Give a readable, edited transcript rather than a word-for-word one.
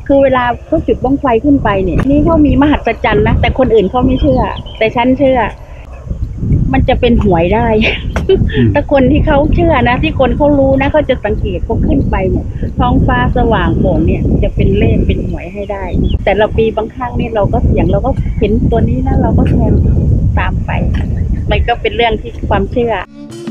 คือเวลาเขาจุดบั้งไฟขึ้นไปเนี่ยนี่เขามีมหัศจรรย์นะแต่คนอื่นเขาไม่เชื่อแต่ฉันเชื่อมันจะเป็นหวยได้ถ้าคนที่เขาเชื่อนะที่คนเขารู้นะเขาจะสังเกตเขาขึ้นไปเนี่ยท้องฟ้าสว่างโปร่งเนี่ยจะเป็นเลขเป็นหวยให้ได้แต่ละปีบางครั้งนี่เราก็เสี่ยงเราก็เห็นตัวนี้นะเราก็แทนตามไปมันก็เป็นเรื่องที่ความเชื่อ